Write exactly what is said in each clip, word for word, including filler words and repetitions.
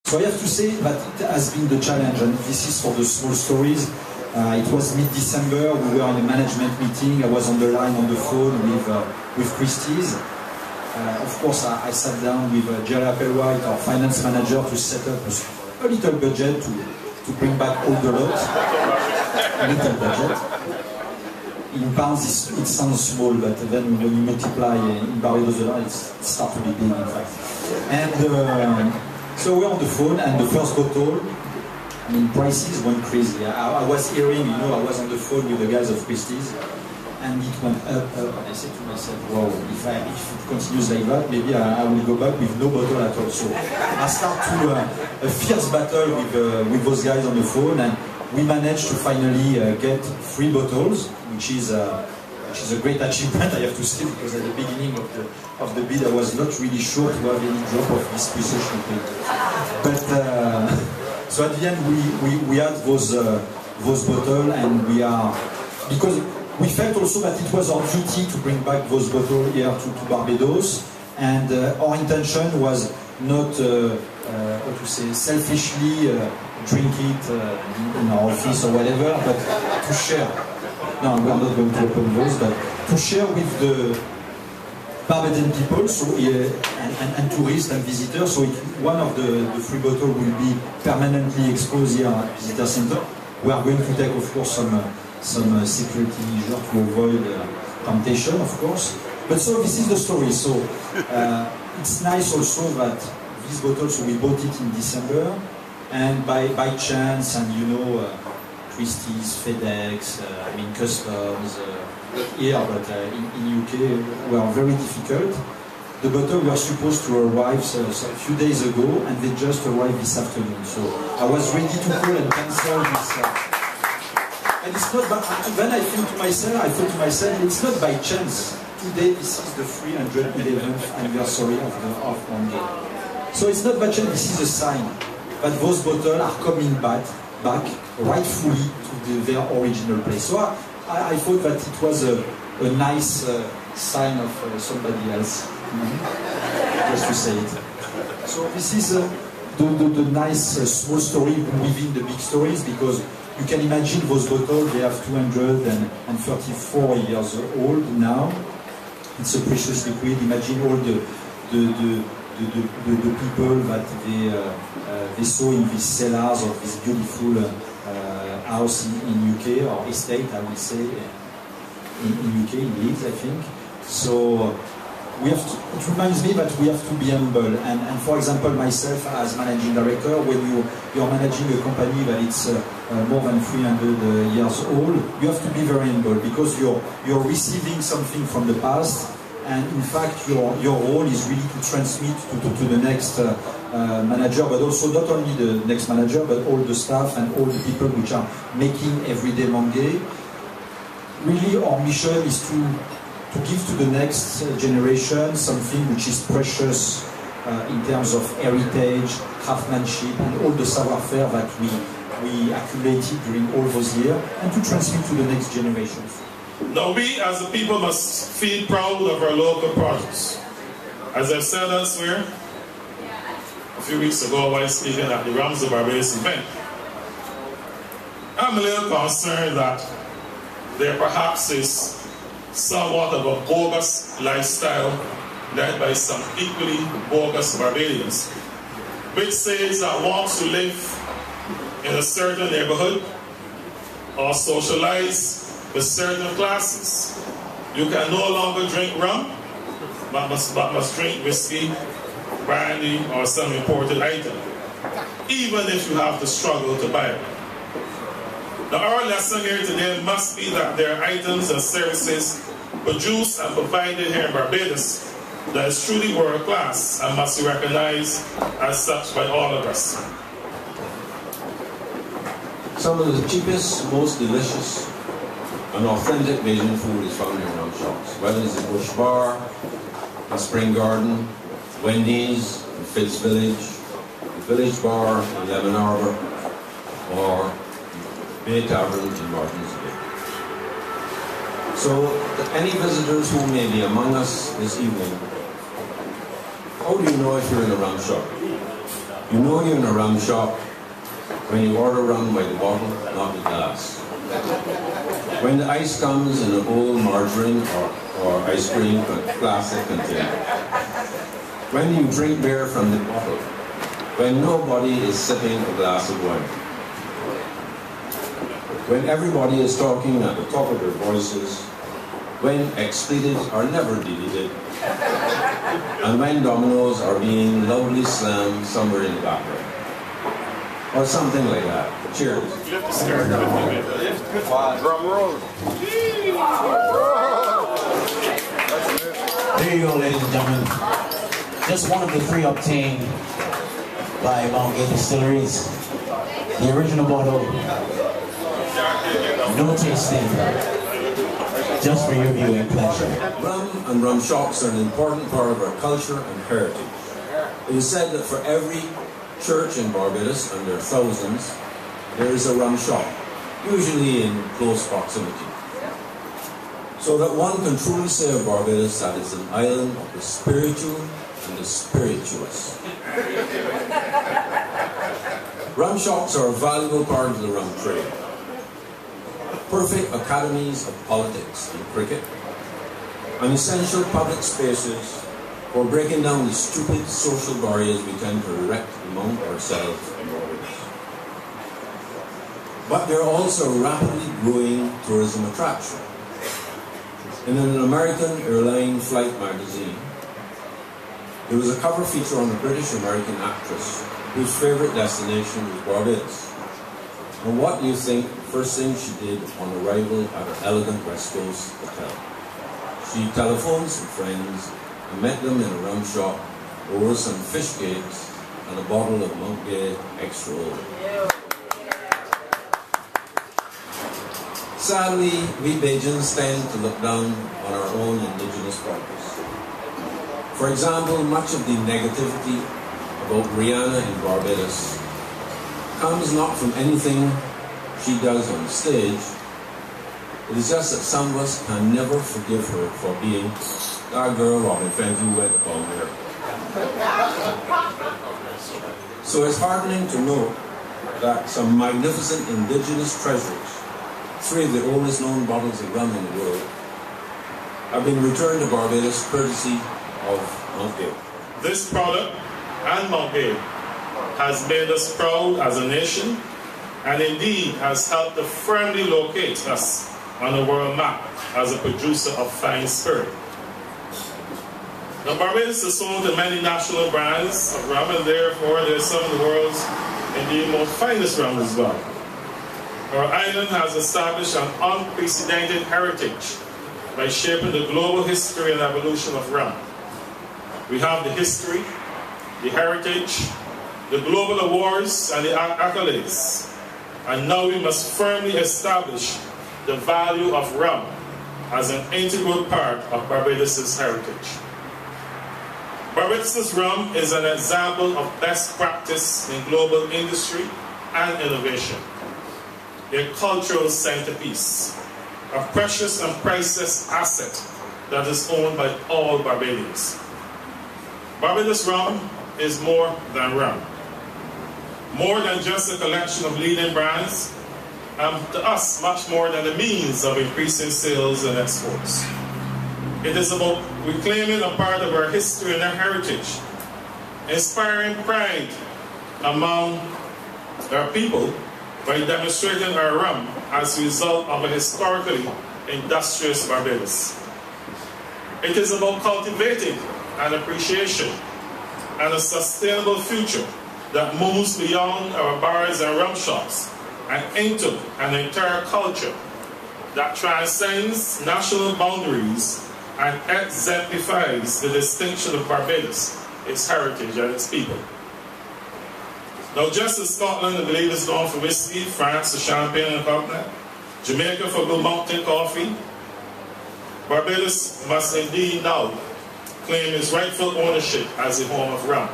So I have to say that it has been the challenge, and this is for the small stories. Uh, it was mid-December, we were in a management meeting, I was on the line on the phone with, uh, with Christie's. Uh, of course, I, I sat down with uh, Jerry Applewhite, our finance manager, to set up a, a little budget to, to bring back all the lot. A little budget. In pounds, it sounds small, but then when you multiply in Barbados dollars, it starts to be big, in fact. And uh, so we're on the phone, and the first bottle, I mean, prices went crazy. I, I was hearing, you know, I was on the phone with the guys of Christie's, and it went up, up, and I said to myself, wow, if, I, if it continues like that, maybe I, I will go back with no bottle at all. So I start to uh, a fierce battle with, uh, with those guys on the phone, and we managed to finally uh, get three bottles, which is, uh, which is a great achievement, I have to say, because at the beginning of the, of the bid, I was not really sure to have any drop of this precision champagne. But, uh, so at the end, we, we, we had those, uh, those bottles, and we are, because we felt also that it was our duty to bring back those bottles here to, to Barbados, and uh, our intention was not, uh, uh, how to say, selfishly uh, drink it uh, in, in our office or whatever, but to share. No, we are not going to open those, but to share with the Barbadian people, so, uh, and, and, and tourists and visitors. So it, one of the, the free bottles will be permanently exposed here at Visitor Center. We are going to take, of course, some uh, some uh, security measures to avoid uh, temptation, of course. But so this is the story. So uh, it's nice also that these bottles, so we bought it in December, and by by chance, and you know, uh, Christie's, FedEx, uh, I mean customs. Uh, here, but uh, in, in U K, were very difficult. The bottle were supposed to arrive so, so a few days ago, and they just arrived this afternoon. So I was ready to call and cancel this. Uh, and it's not. By, then I thought to myself, I thought to myself, it's not by chance. Today, this is the three hundred eleventh anniversary of the of Monday. So it's not by chance. This is a sign that those bottles are coming back, back rightfully to the, their original place. So. I, I thought that it was a, a nice uh, sign of uh, somebody else, mm-hmm. just to say it. So this is uh, the, the, the nice uh, small story within the big stories, because you can imagine those bottles, they have two hundred thirty-four years old now. It's a precious liquid. Imagine all the, the, the, the, the, the, the people that they, uh, uh, they saw in these cellars of this beautiful uh, Uh, house in, in U K, or estate, I would say, in, in U K, in Leeds, I think. So we have to, it reminds me that we have to be humble. And, and for example, myself as managing director, when you you're managing a company that it's uh, uh, more than three hundred uh, years old, you have to be very humble, because you're you're receiving something from the past. And in fact, your, your role is really to transmit to, to, to the next uh, uh, manager, but also not only the next manager, but all the staff and all the people which are making everyday Monday. Really, our mission is to, to give to the next generation something which is precious uh, in terms of heritage, craftsmanship, and all the savoir-faire that we, we accumulated during all those years, and to transmit to the next generations. Now we as a people must feel proud of our local projects. As I've said elsewhere, a few weeks ago while speaking at the Rams of Barbados event, I'm a little concerned that there perhaps is somewhat of a bogus lifestyle led by some equally bogus Barbadians, which says that once you live in a certain neighborhood or socialize with certain classes, you can no longer drink rum, but must, but must drink whiskey, brandy, or some imported item, even if you have to struggle to buy it. Now our lesson here today must be that there are items and services produced and provided here in Barbados that is truly world class and must be recognized as such by all of us. Some of the cheapest, most delicious and authentic Bajan food is found in our shops, whether it's the Bush Bar, the Spring Garden, Wendy's, the Fitz Village, the Village Bar in Lemon Arbor, or Bay Tavern in Martins Bay. So, any visitors who may be among us this evening, how do you know if you're in a rum shop? You know you're in a rum shop when you order rum by the bottle, not the glass. When the ice comes in a bowl, margarine, or, or ice cream, but plastic container. When you drink beer from the bottle. When nobody is sipping a glass of wine. When everybody is talking at the top of their voices. When expletives are never deleted. And when dominoes are being loudly slammed somewhere in the background. Or something like that. Cheers. Drum roll. There you go, ladies and gentlemen. Just one of the three obtained by Mount Gay Distilleries. The original bottle. No tasting. Just for your viewing pleasure. Rum and rum shops are an important part of our culture and heritage. It is said that for every church in Barbados, and there are thousands, there is a rum shop, usually in close proximity. So that one can truly say of Barbados that it's an island of the spiritual and the spirituous. Rum shops are a valuable part of the rum trade. Perfect academies of politics and cricket, and essential public spaces for breaking down the stupid social barriers we tend to erect among ourselves in Barbados. But they're also a rapidly growing tourism attraction. In an American airline flight magazine, there was a cover feature on a British-American actress whose favorite destination was Barbados. And what do you think the first thing she did on arrival at her elegant West Coast hotel? She telephoned some friends and met them in a rum shop over some fish cakes and a bottle of Mount Gay Extra Old. Sadly, we Bajans tend to look down on our own indigenous products. For example, much of the negativity about Rihanna in Barbados comes not from anything she does on stage. It is just that some of us can never forgive her for being that girl Robin Fenty who went upon her. So it's heartening to know that some magnificent indigenous treasures, three of the oldest known bottles of rum in the world, have been returned to Barbados courtesy of Mount Gay. This product and Mount Gay has made us proud as a nation, and indeed has helped to firmly locate us on the world map as a producer of fine spirit. Now, Barbados is home to many national brands of rum, and therefore there's some of the world's indeed most finest rum as well. Our island has established an unprecedented heritage by shaping the global history and evolution of rum. We have the history, the heritage, the global awards and the accolades, and now we must firmly establish the value of rum as an integral part of Barbados' heritage. Barbados' rum is an example of best practice in global industry and innovation, a cultural centerpiece, a precious and priceless asset that is owned by all Barbadians. Barbados rum is more than rum. More than just a collection of leading brands, and to us, much more than a means of increasing sales and exports. It is about reclaiming a part of our history and our heritage, inspiring pride among our people by demonstrating our rum as a result of a historically industrious Barbados. It is about cultivating an appreciation and a sustainable future that moves beyond our bars and rum shops and into an entire culture that transcends national boundaries and exemplifies the distinction of Barbados, its heritage and its people. Now, just as Scotland, I believe, is known for whiskey, France for champagne and cognac, Jamaica for Blue Mountain coffee, Barbados must indeed now claim its rightful ownership as the home of rum.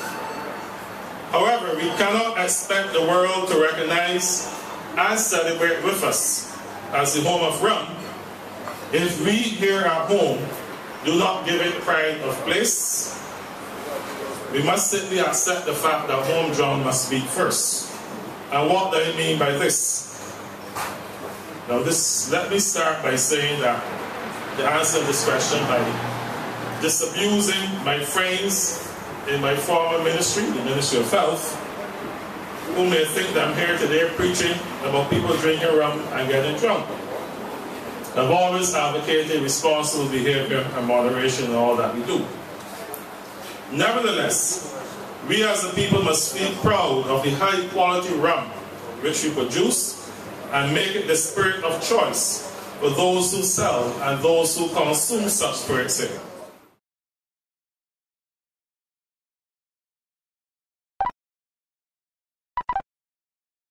However, we cannot expect the world to recognize and celebrate with us as the home of rum if we here at home do not give it pride of place, we must simply accept the fact that home drum must speak first. And what do I mean by this? Now this, let me start by saying that the answer to this question by disabusing my friends in my former ministry, the Ministry of Health, who may think that I'm here today preaching about people drinking rum and getting drunk. I've always advocated responsible behavior and moderation in all that we do. Nevertheless, we as a people must feel proud of the high quality rum which we produce and make it the spirit of choice for those who sell and those who consume such spirits here.